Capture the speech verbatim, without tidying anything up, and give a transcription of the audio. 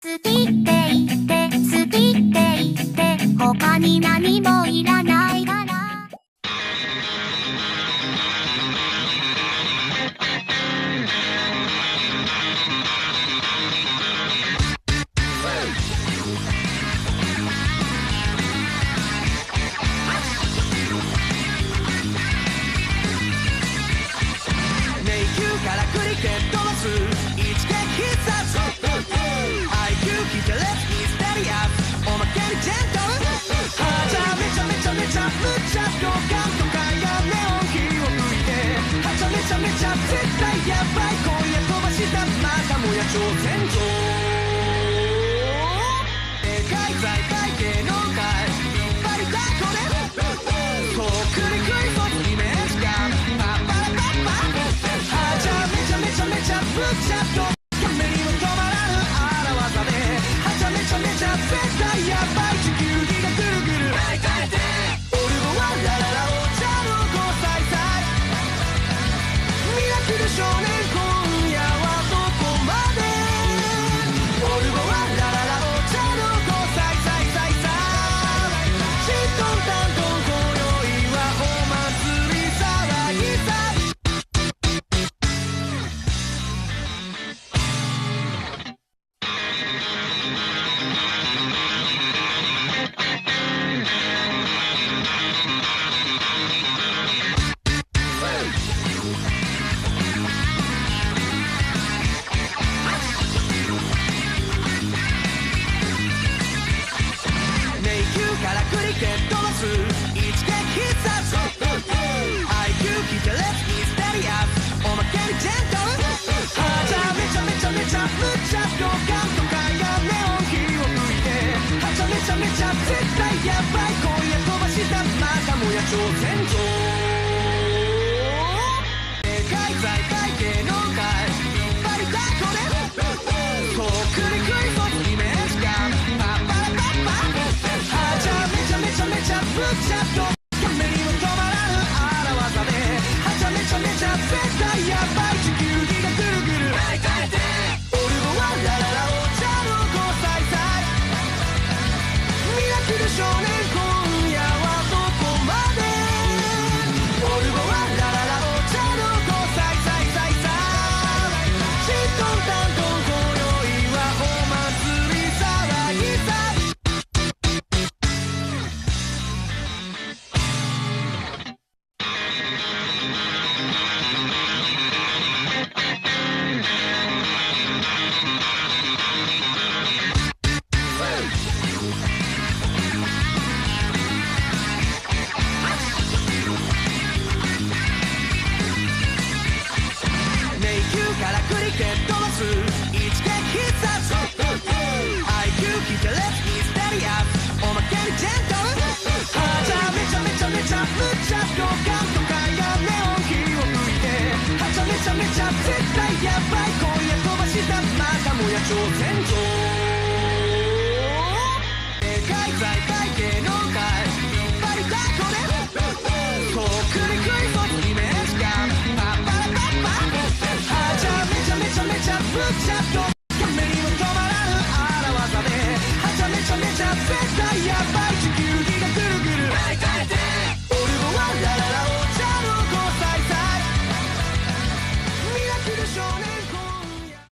好きって言って好きって言って他に何もいらないから。 迷宮からクリケットの巣一撃必殺 アイキュー 聞いてレッツミステリアスおまけにジェントルはちゃめちゃめちゃめちゃむちゃドカンとかやネオン火を吹いてはちゃめちゃめちゃ絶対やばい今夜飛ばしたまたもや挑戦状世界最大芸能界引っ張りだこれとっくに食いそつイメージがパッパラパッパはちゃめちゃめちゃめちゃぶっちゃっと目にも止まらぬ荒技ではちゃめちゃめちゃ絶対やばい地球儀がぐるぐる泣いたえてオルゴはラララお茶のごさいさいミラクル少年今夜はどこまでオルゴはラララお茶のごさいさいさいさチントンタントン今宵はお祭り騒ぎさ迷宮からクリケットの巣一撃必殺 アイキュー 聞いてレッツミステリアスおまけにジェントルはちゃめちゃめちゃめちゃむちゃドカンとかやネオン火を吹いてはちゃめちゃめちゃ絶対やばい今夜飛ばしたまたもや挑戦状世界最大芸能界引っ張りだこれとっくに食いそつイメージがパッパラパッパはちゃめちゃめちゃめちゃぶっちゃっと目にも止まらぬ荒技ではちゃめちゃめちゃ絶対やばい地球儀がぐるぐる泣いたえてオルゴはラララお茶のごさいさいミラクル少年今夜はどこまでオルゴはラララお茶のごさいさいさいさチントンタントン今宵はお祭り騒ぎさ迷宮からクリケットの巣一撃必殺 アイキュー 聞いてレッツミステリアスおまけにジェントルはちゃめちゃめちゃめちゃむちゃドカンとかやネオン火を吹いてはちゃめちゃめちゃ絶対やばい今夜飛ばしたまたもや挑戦状世界最大芸能界引っ張りだこれとっくに食いそつイメージがパッパラパッパはちゃめちゃめちゃめちゃぶっちゃっと